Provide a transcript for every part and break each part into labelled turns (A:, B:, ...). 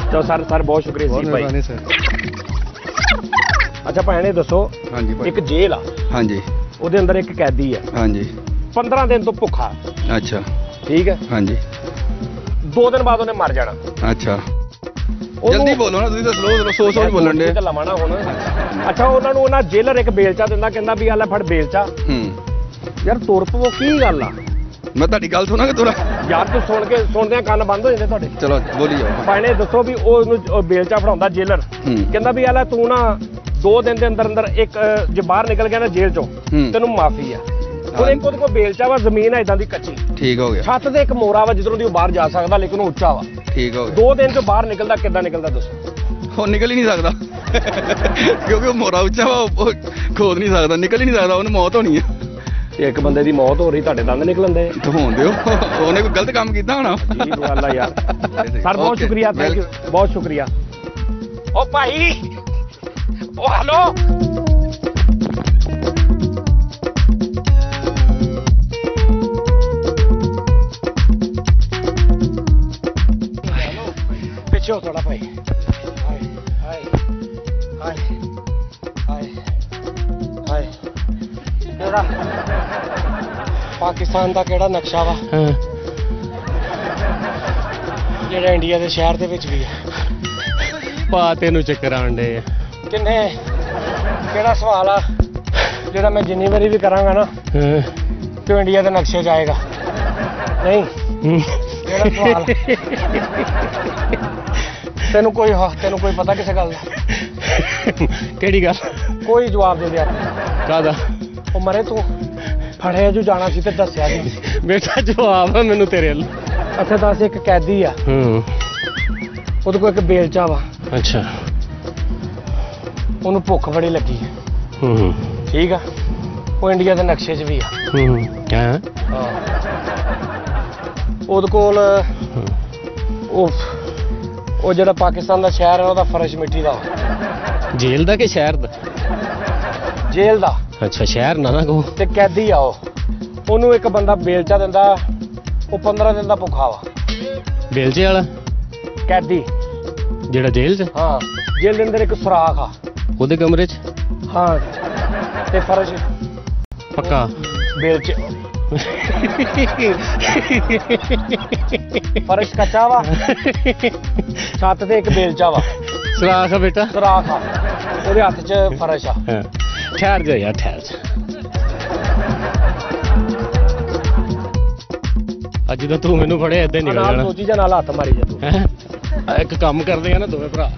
A: ਚਲੋ ਸਰ ਬਹੁਤ ਸ਼ੁਕਰੀਆ ਸੀ ਭਾਈ
B: ਸਰ।
A: ਅੱਛਾ ਭੈਣੇ ਦੱਸੋ
B: ਹਾਂਜੀ ਭਾਈ।
A: ਇੱਕ ਜੇਲ੍ਹ ਆ
B: ਹਾਂਜੀ
A: ਉਹਦੇ ਅੰਦਰ ਇੱਕ ਕੈਦੀ ਆ
B: ਹਾਂਜੀ
A: 15 ਦਿਨ ਤੋਂ ਭੁੱਖਾ
B: ਅੱਛਾ
A: ਠੀਕ ਹੈ
B: ਹਾਂਜੀ
A: 2 ਦਿਨ ਬਾਅਦ ਉਹਨੇ ਮਰ ਜਾਣਾ
B: ਅੱਛਾ ਜਲਦੀ ਬੋਲੋ ਨਾ ਤੁਸੀਂ ਤਾਂ ਸਲੋ ਸੋ ਬੋਲਣ ਦੇ
A: ਤੇ ਲਵਾਣਾ ਹੁਣ ਅੱਛਾ ਉਹਨਾਂ ਨੂੰ ਉਹਨਾਂ ਜੇਲਰ ਇੱਕ ਬੇਲਚਾ ਦਿੰਦਾ ਕਹਿੰਦਾ ਵੀ ਆ ਲੈ ਫੜ ਬੇਲਚਾ ਯਾਰ ਤੁਰ ਪਵੋ ਕੀ ਗੱਲ ਆ
B: ਮੈਂ ਤੁਹਾਡੀ ਗੱਲ ਸੁਣਾ ਕਿ ਥੋੜਾ
A: ਯਾਰ ਤੂੰ ਸੁਣਦਿਆਂ ਕੰਨ ਬੰਦ ਹੋ ਜਾਂਦੇ ਤੁਹਾਡੇ
B: ਚਲੋ ਬੋਲੀ ਜਾਓ
A: ਭਾਣੇ ਦੱਸੋ ਵੀ ਉਹਨੂੰ ਬੇਲਚਾ ਫੜਾਉਂਦਾ ਜੇਲਰ ਕਹਿੰਦਾ ਵੀ ਆ ਲੈ ਤੂੰ ਨਾ 2 ਦਿਨ ਦੇ ਅੰਦਰ ਇੱਕ ਜੇ ਬਾਹਰ ਨਿਕਲ ਗਿਆ ਨਾ ਜੇਲ੍ਹ ਚੋਂ ਤੈਨੂੰ ਮਾਫੀ ਆ ਹੁਣ ਇੱਕ ਉਹਦੇ ਕੋਲ ਬੇਲਚਾ ਵਾ ਜ਼ਮੀਨ ਹੈ ਇਦਾਂ ਦੀ ਕੱਚੀ ਠੀਕ ਹੋ ਗਿਆ ਛੱਤ ਤੇ ਇੱਕ ਮੋਰਾ ਵਾ ਜਿੱਧਰੋਂ ਦੀ ਉਹ ਬਾਹਰ ਜਾ ਸਕਦਾ ਲੇਕਿਨ ਉਹ ਉੱਚਾ ਵਾ ਠੀਕ ਹੋ ਗਿਆ 2 ਦਿਨ ਚੋਂ ਬਾਹਰ ਨਿਕਲਦਾ ਕਿੱਦਾਂ ਨਿਕਲਦਾ ਦੱਸੋ
B: ਉਹ ਨਿਕਲ ਹੀ ਨਹੀਂ ਸਕਦਾ ਕਿਉਂਕਿ ਉਹ ਮੋਰਾ ਉੱਚਾ ਵਾ ਉਹ ਖੋਦ ਨਹੀਂ ਸਕਦਾ ਨਿਕਲ ਹੀ ਨਹੀਂ ਸਕਦਾ ਉਹਨੂੰ ਮੌਤ ਹੋਣੀ ਆ
A: ਇੱਕ ਬੰਦੇ ਦੀ ਮੌਤ ਹੋ ਰਹੀ ਤੁਹਾਡੇ ਦੰਦ ਨਿਕਲਣ ਦੇ
B: ਹੋਣ ਦਿਓ ਉਹਨੇ ਕੋਈ ਗਲਤ ਕੰਮ ਕੀਤਾ ਹੋਣਾ
A: ਜੀ ਗੱਲ ਆ ਯਾਰ ਸਰ ਬਹੁਤ ਸ਼ੁਕਰੀਆ ਥੈਂਕ ਯੂ ਬਹੁਤ ਸ਼ੁਕਰੀਆ ਓ ਭਾਈ ਓ ਹੈਲੋ ਪਿੱਛੇ ਹੋ ਥੋੜਾ ਭਾਈ ਹਾਏ ਹਾਏ ਹਾਏ ਹਾਏ ਕਿਹੜਾ ਪਾਕਿਸਤਾਨ ਦਾ ਕਿਹੜਾ ਨਕਸ਼ਾ ਵਾ ਜਿਹੜਾ ਇੰਡੀਆ ਦੇ ਸ਼ਹਿਰ ਦੇ ਵਿੱਚ ਵੀ ਆ
C: ਪਾ ਤੈਨੂੰ ਚੱਕਰ ਆਉਂਦੇ ਆ
A: ਕਿੰਨੇ ਕਿਹੜਾ ਸਵਾਲ ਆ ਜਿਹੜਾ ਮੈਂ ਜਿੰਨੀ ਵਾਰੀ ਵੀ ਕਰਾਂਗਾ ਨਾ ਤੇ ਇੰਡੀਆ ਦੇ ਨਕਸ਼ੇ 'ਚ ਆਏਗਾ ਨਹੀਂ ਕਿਹੜਾ ਸਵਾਲ ਤੈਨੂੰ ਕੋਈ ਪਤਾ ਕਿਸੇ ਗੱਲ ਦਾ
C: ਕਿਹੜੀ ਗੱਲ
A: ਕੋਈ ਜਵਾਬ ਦੇ ਦੇ
C: ਕਾਹਦਾ
A: ਉਹ ਮਰੇ ਤੂੰ ਫੜਿਆ ਜੋ ਜਾਣਾ ਸੀ ਤੇ ਦੱਸਿਆ ਨਹੀਂ
C: ਬੇਟਾ ਜਵਾਬ ਆ ਮੈਨੂੰ ਤੇਰੇ ਵੱਲ
A: ਅੱਛਾ ਦੱਸ ਇੱਕ ਕੈਦੀ ਆ ਉਹਦੇ ਕੋਲ ਇੱਕ ਬੇਲਚਾ ਵਾ
C: ਅੱਛਾ
A: ਉਹਨੂੰ ਭੁੱਖ ਬੜੀ ਲੱਗੀ ਹੈ ਠੀਕ ਆ ਉਹ ਇੰਡੀਆ ਦੇ ਨਕਸ਼ੇ 'ਚ ਵੀ ਆ
C: ਹਾਂ
A: ਉਹਦੇ ਕੋਲ ਉਹ ਜਿਹੜਾ ਪਾਕਿਸਤਾਨ ਦਾ ਸ਼ਹਿਰ ਹੈ ਉਹਦਾ ਫਰਸ਼ ਮਿੱਟੀ ਦਾ
C: ਜੇਲ੍ਹ ਦਾ ਕਿ ਸ਼ਹਿਰ ਦਾ
A: ਜੇਲ੍ਹ ਦਾ
C: ਅੱਛਾ ਸ਼ਹਿਰ ਨਾ ਕੋ
A: ਤੇ ਕੈਦੀ ਆ ਉਹਨੂੰ ਇੱਕ ਬੰਦਾ ਬੇਲਚਾ ਦਿੰਦਾ ਉਹ 15 ਦਿਨ ਦਾ ਭੁੱਖਾ ਵਾ
C: ਬੇਲਚੇ ਵਾਲਾ
A: ਕੈਦੀ
C: ਜਿਹੜਾ ਜੇਲ੍ਹ 'ਚ
A: ਹਾਂ ਜੇਲ੍ਹ ਦੇ ਅੰਦਰ ਇੱਕ ਸੁਰਾਖ ਆ
C: ਉਹਦੇ ਕਮਰੇ 'ਚ
A: ਹਾਂ ਤੇ ਫਰਸ਼
C: ਪੱਕਾ
A: ਬੇਲਚੇ ਫਰਸ਼ ਕੱਚਾ ਵਾ ਛੱਤ ਤੇ ਇੱਕ ਬੇਲਚਾ ਵਾ
C: ਸੁਰਾਖ ਆ ਬੇਟਾ
A: ਸੁਰਾਖ ਆ ਉਹਦੇ ਹੱਥ 'ਚ ਫਰਸ਼ ਆ
C: ਠਹਿਰ ਜਾ ਯਾਰ ਠਹਿਰ ਜਾ ਅੱਜ ਤਾਂ ਤੂੰ ਮੈਨੂੰ ਫੜਿਆ ਏਦਾਂ ਨਿਕਲ ਜਾਣਾ
A: ਸੋਚੀ ਜਾ ਨਾਲ ਹੱਥ ਮਾਰੀ ਜਾ ਤੂੰ
C: ਇੱਕ ਕੰਮ ਕਰਦੇ ਆ ਨਾ ਦੋਵੇਂ ਭਰਾ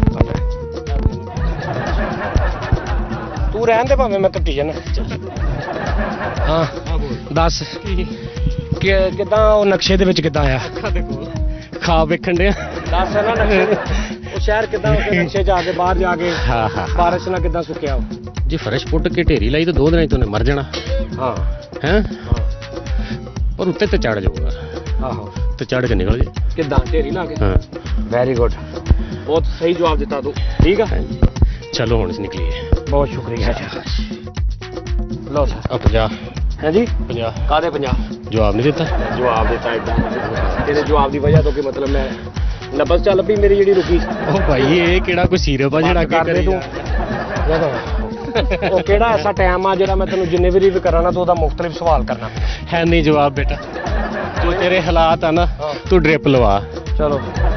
A: ਤੂੰ ਰਹਿਣ ਦੇ ਭਾਵੇਂ ਮੈਂ ਕੱਟੀ ਜਾਣਾ ਹਾਂ ਦੱਸ ਕਿੱਦਾਂ ਉਹ ਨਕਸ਼ੇ ਦੇ ਵਿੱਚ ਕਿੱਦਾਂ ਆਇਆ
C: ਖਾ ਵੇਖਣ ਡਿਆ
A: ਦੱਸ ਨਾ ਨਕਸ਼ੇ ਉਹ ਸ਼ਹਿਰ ਕਿੱਦਾਂ ਉਹਦੇ ਨਕਸ਼ੇ 'ਚ ਆ ਕੇ ਬਾਹਰ ਜਾ ਕੇ
C: ਹਾਂ
A: ਬਾਰਿਸ਼ ਨਾਲ ਕਿੱਦਾਂ ਸੁੱਕਿਆ ਉਹ
C: ਜੇ ਫਰਸ਼ ਪੁੱਟ ਕੇ ਢੇਰੀ ਲਾਈ ਤਾਂ 2 ਦਿਨਾਂ 'ਚ ਉਹਨੇ ਮਰ ਜਾਣਾ
A: ਹਾਂ
C: ਹੈਂ ਪਰ ਉੱਤੇ ਤੇ ਚੜ ਜਾਊਗਾ
A: ਆਹੋ
C: ਤੇ ਚੜ ਕੇ ਨਿਕਲ ਜੇ
A: ਕਿੱਦਾਂ ਢੇਰੀ ਲਾ ਕੇ
C: ਹਾਂ
A: ਵੈਰੀ ਗੁੱਡ ਬਹੁਤ ਸਹੀ ਜਵਾਬ ਦਿੱਤਾ ਤੂੰ ਠੀਕ ਆ
C: ਚਲੋ ਹੁਣ ਨਿਕਲੀਏ
A: ਬਹੁਤ ਸ਼ੁਕਰੀਆ ਲਓ ਸਰ
C: 50
A: ਹੈ ਜੀ
C: 50
A: ਕਾਹਦੇ 50
C: ਜਵਾਬ ਨਹੀਂ ਦਿੱਤਾ
A: ਜਵਾਬ ਦਿੱਤਾ ਇਦਾਂ ਤੇਰੇ ਜਵਾਬ ਦੀ ਵਜ੍ਹਾ ਤੋਂ ਕਿ ਮਤਲਬ ਮੈਂ ਨਬਜ਼ ਚੱਲ ਪਈ ਮੇਰੀ ਜਿਹੜੀ ਰੁਕੀ
C: ਉਹ ਭਾਈ ਇਹ ਕਿਹੜਾ ਕੋਈ ਸੀਰਪ ਆ ਜਿਹੜਾ ਅੱਗੇ ਕਰੇ
A: ਤੂੰ ਉਹ ਕਿਹੜਾ ਐਸਾ ਟਾਈਮ ਆ ਜਿਹੜਾ ਮੈਂ ਤੈਨੂੰ ਜਿੰਨੇ ਵਾਰੀ ਵੀ ਕਰਾਂ ਨਾ ਤੂੰ ਉਹਦਾ ਮੁਖਤਲਿਫ ਸਵਾਲ ਕਰਨਾ
C: ਹੈ ਨਹੀਂ ਜਵਾਬ ਬੇਟਾ ਜੋ ਤੇਰੇ ਹਾਲਾਤ ਆ ਨਾ ਤੂੰ ਡ੍ਰਿਪ ਲਵਾ
A: ਚਲੋ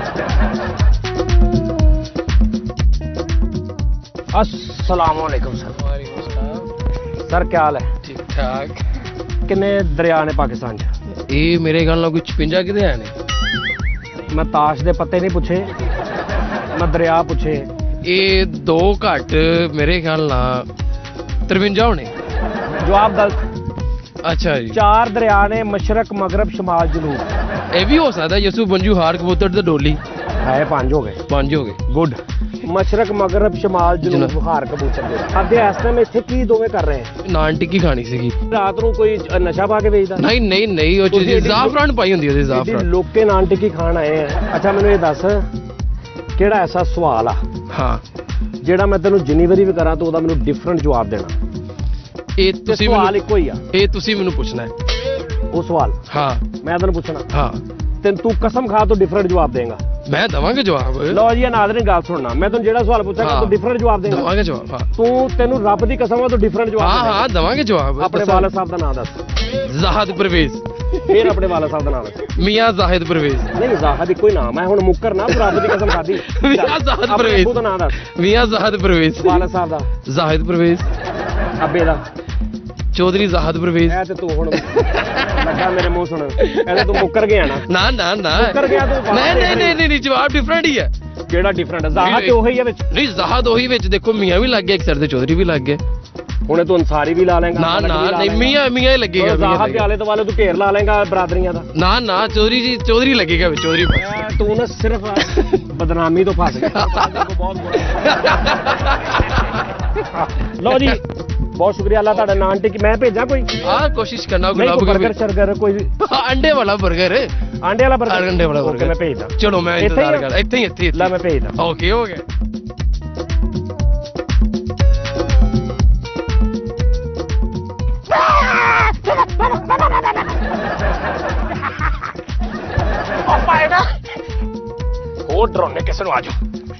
A: अस्सलाम वालेकुम सर सर क्या हाल है
D: ठीक ठाक
A: किन्ने दरिया ने पाकिस्तान च
D: ये मेरे ख्याल नाल कोई 56 किते है ने
A: मैं ताश दे पत्ते नहीं पूछे मैं दरिया पूछे
D: ये 2 घट मेरे ख्याल नाल 53 होने
A: जवाब गलत
D: अच्छा जी
A: 4 दरिया ने मशरक मगरब शमाल जनूब
D: ये भी हो सकता है यसू मंजू हार कबूतर ते डोली
A: है 5 हो गए
D: 5 हो गए
A: गुड मशरक मगरब शमाल जनूब हार कबूतर आधे इस टाइम इत्थे की दोवें कर रहे हैं
D: नान टिक्की खानी सीगी
A: रात ਨੂੰ ਕੋਈ ਨਸ਼ਾ ਪਾ ਕੇ ਵੇਚਦਾ
D: नहीं नहीं नहीं ਉਹ ਚੀਜ਼ ਜ਼ਾਫਰਾਨ ਪਾਈ ਹੁੰਦੀ ਉਹਦੇ ਜ਼ਾਫਰਾਨ
A: ਲੋਕੇ ਨਾਨ ਟਿੱਕੀ ਖਾਣ ਆਏ ਆ ਅੱਛਾ ਮੈਨੂੰ ਇਹ ਦੱਸ ਕਿਹੜਾ ਐਸਾ ਸਵਾਲ ਆ
D: ਹਾਂ
A: ਜਿਹੜਾ ਮੈਂ ਤੈਨੂੰ ਜਿੰਨੀ ਵਾਰੀ ਵੀ ਕਰਾਂ ਤੂੰ ਉਹਦਾ ਮੈਨੂੰ ਡਿਫਰੈਂਟ ਜਵਾਬ ਦੇਣਾ
D: ਇਹ ਤੁਸੀਂ
A: ਸਵਾਲ ਇੱਕੋ ਹੀ ਆ
D: ਇਹ ਤੁਸੀਂ ਮੈਨੂੰ ਪੁੱਛਣਾ ਹੈ
A: ਉਹ ਸਵਾਲ
D: ਹਾਂ
A: ਮੈਂ ਤੈਨੂੰ ਪੁੱਛਣਾ
D: ਹਾਂ
A: ਤੈਨੂੰ ਤੂੰ ਕਸਮ ਖਾ ਤੂੰ ਡਿਫਰੈਂਟ ਜਵਾਬ ਦੇਂਗਾ
D: ਮੈਂ ਦਵਾਂਗਾ ਜਵਾਬ
A: ਲਓ ਜੀ ਨਾਜ਼ਰੀਨ ਗੱਲ ਸੁਣਨਾ ਮੈਂ ਤੁਹਾਨੂੰ ਜਿਹੜਾ ਸਵਾਲ ਪੁੱਛਾਂਗਾ
D: ਹਾਂ।
A: ਤੂੰ ਡਿਫਰੈਂਟ ਜਵਾਬ ਦੇਗਾ
D: ਦਵਾਂਗਾ ਜਵਾਬ ਹਾਂ
A: ਤੈਨੂੰ ਰੱਬ ਦੀ ਕਸਮ ਆ ਤੂੰ ਡਿਫਰੈਂਟ ਜਵਾਬ
D: ਹਾਂ
A: ਦੇਗਾ।
D: ਹਾਂ ਦਵਾਂਗੇ ਜਵਾਬ
A: ਆਪਣੇ ਵਾਲਦ ਸਾਹਿਬ ਦਾ ਨਾਮ ਦੱਸ
D: ਜ਼ਾਹਿਦ ਪਰਵੇਜ਼
A: ਫਿਰ ਆਪਣੇ ਵਾਲਦ ਸਾਹਿਬ ਦਾ ਨਾਮ ਦੱਸ
D: ਮੀਆਂ ਜ਼ਾਹਿਦ ਪਰਵੇਜ਼
A: ਨਹੀਂ ਜ਼ਾਹਦ ਇੱਕੋ ਹੀ ਨਾਮ ਹੈ ਹੁਣ ਮੁੱਕਰ ਨਾ ਤੂੰ ਰੱਬ ਦੀ ਕਸਮ ਖਾਦੀ
D: ਮੀਆਂ ਜ਼ਾਹਿਦ ਪਰਵੇਜ਼
A: ਦਾ ਨਾਮ ਦੱਸ
D: ਮੀਆਂ ਜ਼ਾਹਿਦ ਪਰਵੇਜ਼
A: ਵਾਲਦ ਸਾਹਿਬ ਦਾ
D: ਜ਼ਾਹਿਦ ਪਰਵੇਜ਼
A: ਅੱਬੇ ਦਾ
D: ਚੌਧਰੀ ਜ਼ਾਹਿਦ ਪਰਵੇਜ਼
A: ਇਹ ਤੇ ਤੂੰ ਹੁਣ ਲੱਗਾ ਮੇਰੇ ਮੂੰਹ ਸੁਣ ਇਹਦੇ ਤੂੰ ਮੁੱਕਰ ਗਿਆ ਨਾ
D: ਨਾ ਨਾ ਨਾ
A: ਮੁੱਕਰ ਗਿਆ ਤੂੰ ਬਾਹਰ
D: ਨਹੀਂ ਨਹੀਂ ਨਹੀਂ ਨਹੀਂ ਜਵਾਬ ਡਿਫਰੈਂਟ ਹੀ ਹੈ
A: ਕਿਹੜਾ ਡਿਫਰੈਂਟ ਜ਼ਾਹਦ ਤੇ ਉਹੀ ਹੈ ਵਿੱਚ
D: ਨਹੀਂ ਜ਼ਾਹਿਦ ਉਹੀ ਵਿੱਚ ਦੇਖੋ ਮੀਆਂ ਵੀ ਲੱਗ ਗਿਆ ਇੱਕ ਸਿਰ ਤੇ ਚੌਧਰੀ ਵੀ ਲੱਗ ਗਿਆ
A: ਹੁਣੇ ਤੂੰ ਅਨਸਾਰੀ ਵੀ ਲਾ ਲੇਗਾ
D: ਨਾ ਨਾ ਨਹੀਂ ਮੀਆਂ ਮੀਆਂ ਹੀ ਲੱਗੇਗਾ
A: ਜ਼ਾਹਦ ਦੇ ਆਲੇ ਦੁਆਲੇ ਤੂੰ ਢੇਰ ਲਾ ਲੇਗਾ ਬਰਾਦਰੀਆਂ ਦਾ
D: ਨਾ ਨਾ ਚੌਧਰੀ ਜੀ ਚੌਧਰੀ ਲੱਗੇਗਾ ਵਿੱਚ ਚੌਧਰੀ
A: ਤੂੰ ਨਾ ਸਿਰਫ ਬਦਨਾਮੀ ਤੋਂ ਫਸ ਗਿਆ ਬਹੁਤ ਲਓ ਜੀ ਬਹੁਤ ਸ਼ੁਕਰੀਆ ਅੱਲਾ ਤੁਹਾਡਾ ਨਾਨ ਟਿੱਕੀ ਮੈਂ ਭੇਜਾਂ ਕੋਈ
D: ਹਾਂ ਕੋਸ਼ਿਸ਼ ਕਰਨਾ
A: ਨਹੀਂ
D: ਗੁਲਾਬ
A: ਬਰਗਰ ਸ਼ਰਗਰ ਕੋਈ
D: ਅੰਡੇ ਵਾਲਾ 버ਗਰ
A: ਆਂਡੇ ਵਾਲਾ ਬਰਗਰ
D: ਅੰਡੇ ਵਾਲਾ
A: ਓਕੇ
D: 버ਗਰ
A: ਮੈਂ ਭੇਜਦਾ
D: ਚਲੋ ਮੈਂ
A: ਇੱਥੇ ਹੀ
D: ਇੰਤਜ਼ਾਰ ਕਰ ਇੱਥੇ ਹੀ
A: ਲੈ ਮੈਂ ਭੇਜਦਾ
D: ਓਕੇ ਹੋ ਗਿਆ
A: ਹੋਰ ਡਰੋਨੇ ਕਿਸੇ ਨੂੰ ਆ ਜਾਓ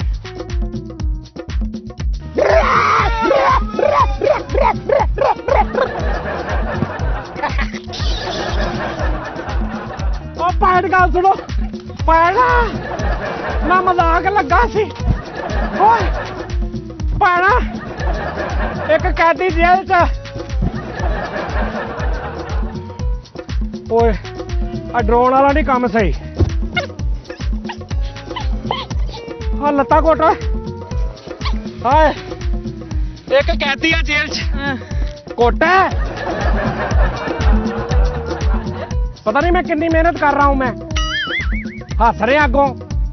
A: ਉਹ ਪੈੜ ਗੱਲ ਸੁਣੋ ਪੈੜ ਨਾ ਮਜ਼ਾਕ ਲੱਗਾ ਸੀ ਓਏ ਪੈਣਾ ਇੱਕ ਕੈਦੀ ਜੇਲ੍ਹ ਚ ਓਏ ਆ ਡਰੋਨ ਵਾਲਾ ਨਹੀਂ ਕੰਮ ਸਹੀ ਆ ਲੱਤਾਂ ਘੁੱਟ ਹਾਏ ਇੱਕ ਕੈਦੀ ਆ ਜੇਲ੍ਹ ਚ ਘੁੱਟ ਪਤਾ ਨਹੀਂ ਮੈਂ ਕਿੰਨੀ ਮਿਹਨਤ ਕਰ ਰਹਾ ਹੂੰ ਮੈਂ ਹੱਸ ਰਿਹਾ ਅੱਗੋਂ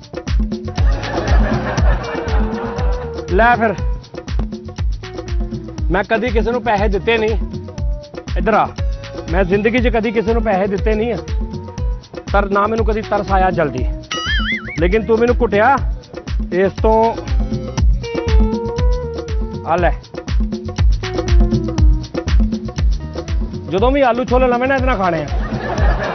A: ਲੈ ਫਿਰ ਮੈਂ ਕਦੀ ਕਿਸੇ ਨੂੰ ਪੈਸੇ ਦਿੱਤੇ ਨਹੀਂ ਇੱਧਰ ਆ ਮੈਂ ਜ਼ਿੰਦਗੀ 'ਚ ਕਦੀ ਕਿਸੇ ਨੂੰ ਪੈਸੇ ਦਿੱਤੇ ਨਹੀਂ ਪਰ ਨਾ ਮੈਨੂੰ ਕਦੀ ਤਰਸ ਆਇਆ ਜਲਦੀ ਲੇਕਿਨ ਤੂੰ ਮੈਨੂੰ ਕੁੱਟਿਆ ਇਸ ਤੋਂ ਆ ਲੈ ਜਦੋਂ ਵੀ ਆਲੂ ਛੋਲੇ ਲਵੇਂ ਨਾ ਇਹਦੇ ਨਾਲ ਖਾਣੇ ਆ